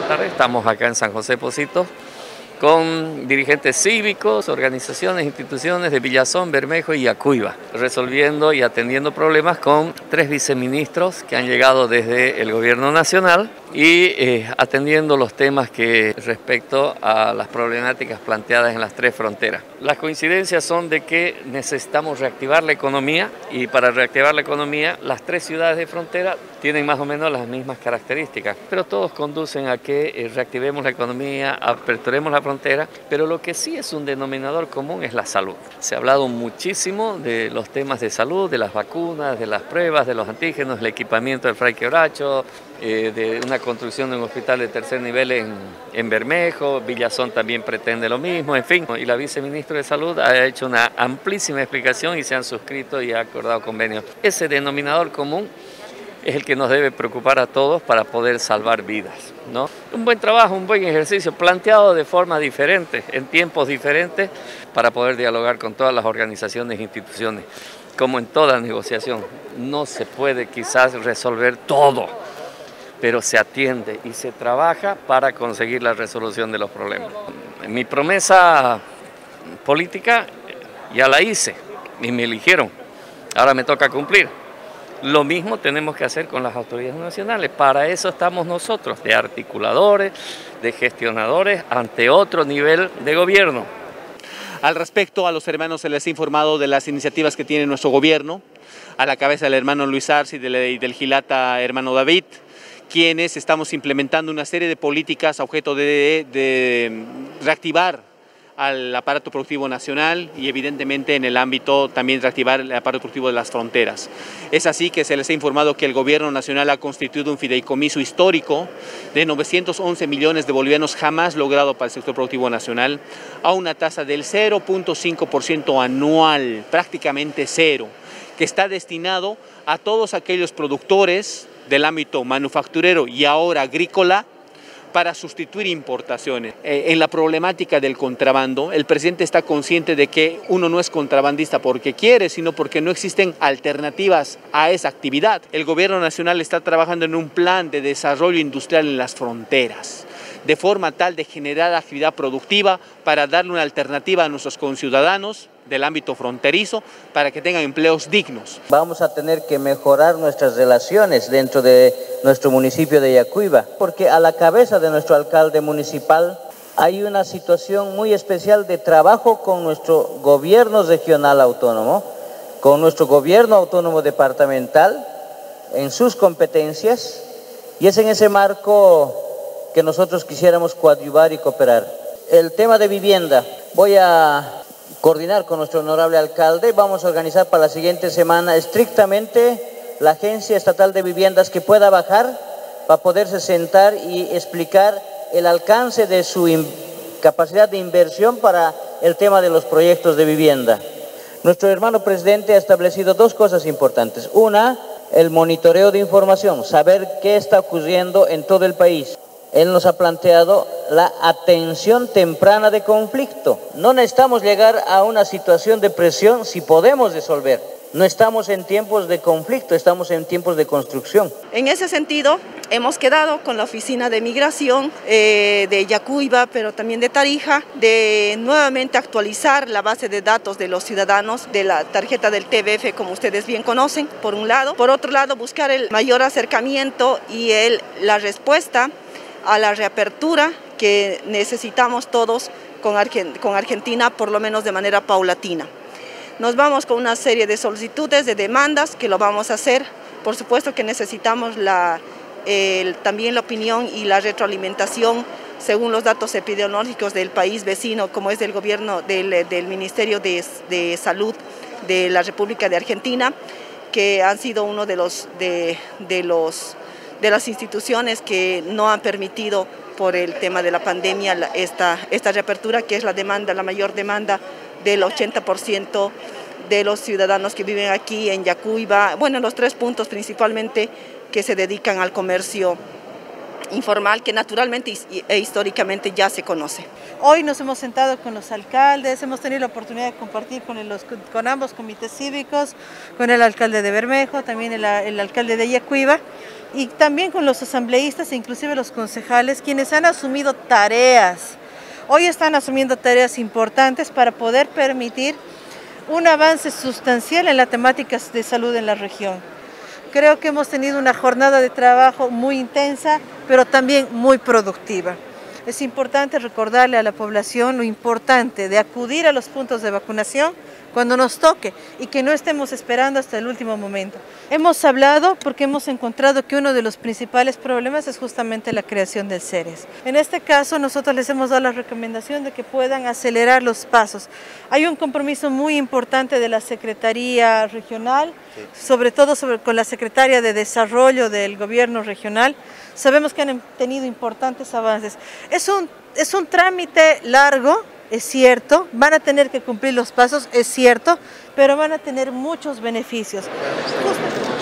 tarde. Estamos acá en San José Pocito con dirigentes cívicos, organizaciones, instituciones de Villazón, Bermejo y Yacuiba, resolviendo y atendiendo problemas con 3 viceministros que han llegado desde el gobierno nacional y atendiendo los temas que respecto a las problemáticas planteadas en las 3 fronteras. Las coincidencias son de que necesitamos reactivar la economía y para reactivar la economía las 3 ciudades de frontera tienen más o menos las mismas características, pero todos conducen a que reactivemos la economía, aperturemos la frontera, pero lo que sí es un denominador común es la salud. Se ha hablado muchísimo de los temas de salud, de las vacunas, de las pruebas, de los antígenos, el equipamiento del Fray Quebracho, de una construcción de un hospital de tercer nivel en Bermejo, Villazón también pretende lo mismo, en fin. Y la viceministra de Salud ha hecho una amplísima explicación y se han suscrito y ha acordado convenios. Ese denominador común es el que nos debe preocupar a todos para poder salvar vidas, ¿no? Un buen trabajo, un buen ejercicio, planteado de forma diferente, en tiempos diferentes, para poder dialogar con todas las organizaciones e instituciones. Como en toda negociación, no se puede quizás resolver todo, pero se atiende y se trabaja para conseguir la resolución de los problemas. Mi promesa política ya la hice y me eligieron, ahora me toca cumplir. Lo mismo tenemos que hacer con las autoridades nacionales, para eso estamos nosotros, de articuladores, de gestionadores, ante otro nivel de gobierno. Al respecto, a los hermanos se les ha informado de las iniciativas que tiene nuestro gobierno, a la cabeza del hermano Luis Arce y del Gilata hermano David, quienes estamos implementando una serie de políticas a objeto de reactivar al aparato productivo nacional y evidentemente en el ámbito también reactivar el aparato productivo de las fronteras. Es así que se les ha informado que el gobierno nacional ha constituido un fideicomiso histórico de 911 millones de bolivianos jamás logrado para el sector productivo nacional a una tasa del 0.5% anual, prácticamente cero, que está destinado a todos aquellos productores del ámbito manufacturero y ahora agrícola para sustituir importaciones. En la problemática del contrabando, el presidente está consciente de que uno no es contrabandista porque quiere, sino porque no existen alternativas a esa actividad. El gobierno nacional está trabajando en un plan de desarrollo industrial en las fronteras, de forma tal de generar actividad productiva para darle una alternativa a nuestros conciudadanos del ámbito fronterizo para que tengan empleos dignos. Vamos a tener que mejorar nuestras relaciones dentro de nuestro municipio de Yacuiba, porque a la cabeza de nuestro alcalde municipal hay una situación muy especial de trabajo con nuestro gobierno regional autónomo, con nuestro gobierno autónomo departamental en sus competencias, y es en ese marco que nosotros quisiéramos coadyuvar y cooperar. El tema de vivienda, voy a coordinar con nuestro honorable alcalde, vamos a organizar para la siguiente semana estrictamente la Agencia Estatal de Viviendas que pueda bajar para poderse sentar y explicar el alcance de su capacidad de inversión para el tema de los proyectos de vivienda. Nuestro hermano presidente ha establecido 2 cosas importantes. Una, el monitoreo de información, saber qué está ocurriendo en todo el país. Él nos ha planteado la atención temprana de conflicto. No necesitamos llegar a una situación de presión si podemos resolver. No estamos en tiempos de conflicto, estamos en tiempos de construcción. En ese sentido, hemos quedado con la Oficina de Migración de Yacuiba, pero también de Tarija, de nuevamente actualizar la base de datos de los ciudadanos de la tarjeta del TBF, como ustedes bien conocen, por un lado. Por otro lado, buscar el mayor acercamiento y la respuesta a la reapertura que necesitamos todos con Argentina, por lo menos de manera paulatina. Nos vamos con una serie de solicitudes, de demandas, que lo vamos a hacer. Por supuesto que necesitamos también la opinión y la retroalimentación según los datos epidemiológicos del país vecino, como es del gobierno del Ministerio de Salud de la República de Argentina, que han sido uno de las instituciones que no han permitido por el tema de la pandemia esta reapertura, que es la mayor demanda del 80% de los ciudadanos que viven aquí en Yacuiba, bueno, en los 3 puntos principalmente que se dedican al comercio informal que naturalmente e históricamente ya se conoce. Hoy nos hemos sentado con los alcaldes, hemos tenido la oportunidad de compartir con ambos comités cívicos, con el alcalde de Bermejo, también el alcalde de Yacuiba, y también con los asambleístas e inclusive los concejales, quienes han asumido tareas. Hoy están asumiendo tareas importantes para poder permitir un avance sustancial en las temáticas de salud en la región. Creo que hemos tenido una jornada de trabajo muy intensa, pero también muy productiva. Es importante recordarle a la población lo importante de acudir a los puntos de vacunación cuando nos toque y que no estemos esperando hasta el último momento. Hemos hablado porque hemos encontrado que uno de los principales problemas es justamente la creación del CERES. En este caso nosotros les hemos dado la recomendación de que puedan acelerar los pasos. Hay un compromiso muy importante de la Secretaría Regional, sobre todo con la Secretaria de Desarrollo del Gobierno Regional. Sabemos que han tenido importantes avances. Es un trámite largo, es cierto, van a tener que cumplir los pasos, es cierto, pero van a tener muchos beneficios.